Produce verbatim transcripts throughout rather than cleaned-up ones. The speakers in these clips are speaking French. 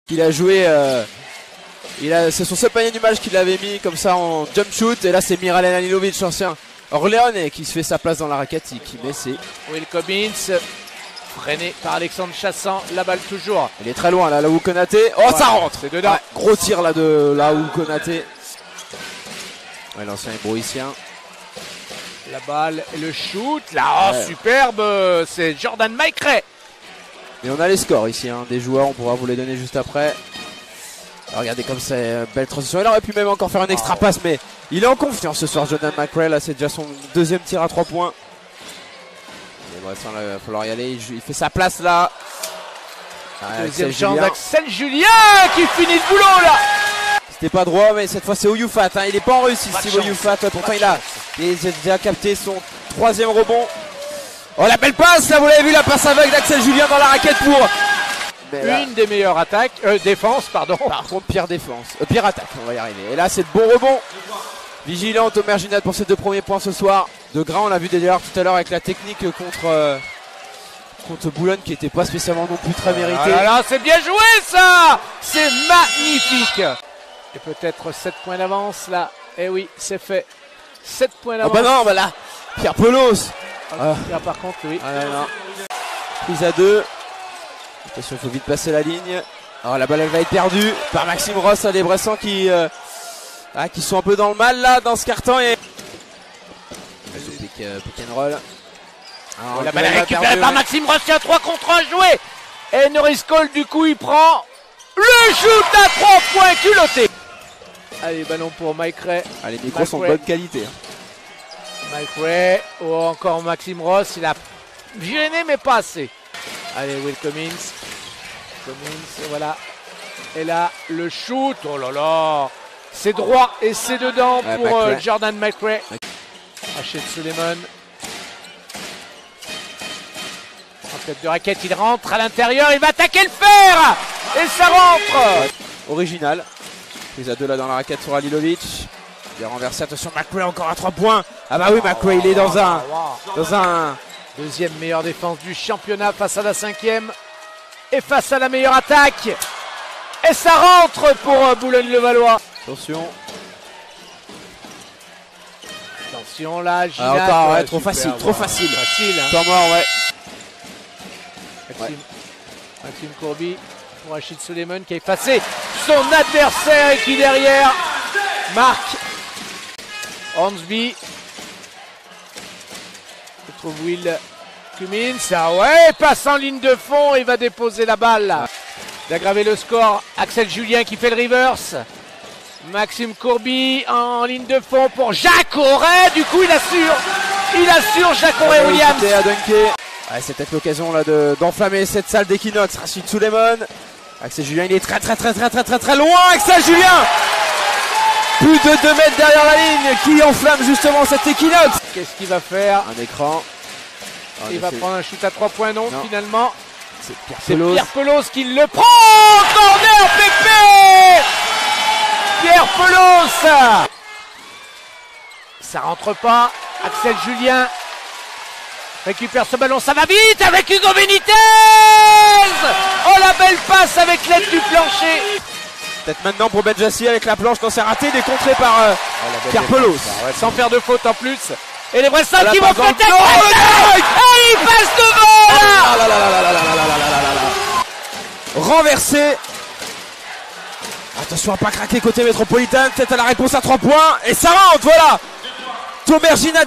Il a joué, euh, il a, c'est son seul panier du match qu'il avait mis comme ça en jump shoot. Et là c'est Miralem Halilovic, ancien Orléanais, qui se fait sa place dans la raquette, qui met ses... Will Cobbins, freiné par Alexandre Chassan, la balle toujours. Il est très loin là, Laou Konaté. Oh ouais, ça rentre. C'est dedans. Ouais, gros tir là de Laou Konaté. Ouais, l'ancien hébroïcien. La balle et le shoot, là, oh, ouais. Superbe, c'est Jordan Maikret. Et on a les scores ici, hein, des joueurs, on pourra vous les donner juste après. Alors, regardez comme c'est belle transition. Il aurait pu même encore faire un extra passe, mais il est en confiance ce soir, Jordan Maikret. Là, c'est déjà son deuxième tir à trois points. Mais bref, il va falloir y aller. Il fait sa place là. Ah, deuxième chance d'Axel Julien qui finit le boulot là. C'était pas droit, mais cette fois c'est Oyufat. Hein. Il est pas en réussite, Steve Oyufat. Pourtant, il a, il a déjà capté son troisième rebond. Oh, la belle passe là, vous l'avez vu, la passe aveugle d'Axel Julien dans la raquette pour. Mais là, une des meilleures attaques, euh, défense, pardon. Par contre, pire défense, euh, pire attaque, on va y arriver. Et là, c'est le bon rebond. Vigilant, Omer Ginat pour ses deux premiers points ce soir. De Grain, on l'a vu d'ailleurs tout à l'heure avec la technique contre, euh, contre Boulogne qui n'était pas spécialement non plus très méritée. Ah là là, c'est bien joué ça. C'est magnifique. Et peut-être sept points d'avance là. Eh oui, c'est fait. sept points d'avance. Oh bah non, bah là, Pierre Pelos. Ah, ah. Par contre, oui. Ah, non, non. Prise à deux. Attention, il faut vite passer la ligne. Alors la balle elle va être perdue par Maxime Ross, des Bressans qui, euh, ah, qui sont un peu dans le mal là dans ce carton. Et pick, euh, pick and roll. Alors, la balle est récupérée par Maxime Ross, il y a trois contre un joué. Et Norris Cole du coup il prend le shoot à trois points culotté. Allez, ballon pour Maikret. Ah, les micros sont de bonne qualité. Hein. Maikret, ou oh, encore Maxime Ross, il a gêné mais pas assez. Allez, Will Commins. Commins, voilà. Et là, le shoot. Oh là là. C'est droit et c'est dedans ouais, pour euh, Jordan Maikret. Hachette Suleiman. En tête de raquette, il rentre à l'intérieur. Il va attaquer le fer. Et ça rentre. Ouais. Original. Prise à deux là dans la raquette sur Halilovic. Il est renversé. Attention, Maikret encore à trois points. Ah bah oui, Maikret, il est dans un... Dans un... Deuxième meilleure défense du championnat face à la cinquième. Et face à la meilleure attaque. Et ça rentre pour Boulogne-le-Valois. Attention. Attention là, Ginat. Ah, encore, ouais, ouais, trop super, facile, ouais, trop facile. Facile. Hein. Temps mort, ouais. Maxime, ouais. Maxime Courby pour Rachid Suleiman qui a effacé son adversaire et qui derrière marque Hornsby. On trouve Will Cummins. Ah ouais, passe en ligne de fond, il va déposer la balle. Ah. D'aggraver le score, Axel Julien qui fait le reverse. Maxime Courby en ligne de fond pour Jacques Auret. Du coup, il assure. Il assure Jacques Auret Williams. À dunker. Ouais, c'est peut-être l'occasion là de, d'enflammer cette salle d'Equinox. Rachid Suleiman. Axel Julien, il est très très très très très très très loin. Axel Julien. Plus de deux mètres derrière la ligne qui enflamme justement cette Equinox. Qu'est-ce qu'il va faire? Un écran. Oh, il va prendre un shoot à trois points, non, non. Finalement. C'est Pierre Pelos. Pierre Pelos qui le prend. Corner Pépé. Pierre Pelos. Ça rentre pas. Axel Julien récupère ce ballon, ça va vite avec Hugo Benitez. Oh la belle passe avec l'aide du plancher. Peut-être maintenant pour Benjassi avec la planche, quand c'est raté, décontré par euh, oh, Pierre Pelos. Ouais, sans faire de faute en plus. Et les Bressans qui vont peut-être. Et il passe devant là. Renversé. Attention à pas craquer côté métropolitain. Peut-être à la réponse à trois points. Et ça rentre, voilà. Omer Ginat.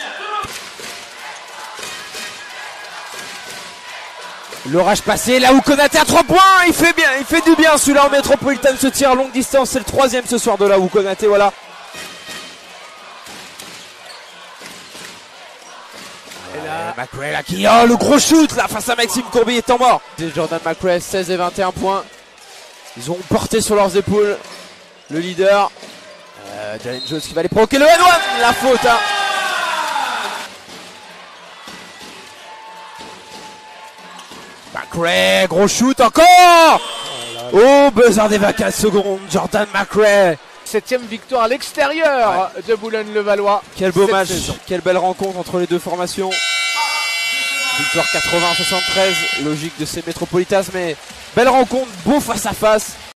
L'orage passé, là où Konaté à trois points, il fait bien, il fait du bien celui-là en métropolitain, ce tir à longue distance, c'est le troisième ce soir de là où Konaté, voilà. Et là, Maikret là qui, oh le gros shoot là face à Maxime Courby est en mort. C'est Jordan Maikret, seize et vingt et un points. Ils ont porté sur leurs épaules le leader. Euh, Jalen Jones qui va aller provoquer le one one, la faute hein. Maikret, gros shoot encore. Oh, oh buzzer des vingt-quatre secondes, Jordan Maikret. Septième victoire à l'extérieur ouais. de Boulogne-le-Valois. Quel beau match, saison. Quelle belle rencontre entre les deux formations. victoire quatre-vingts à soixante-treize, logique de ces Metropolitas, mais belle rencontre, beau face à face.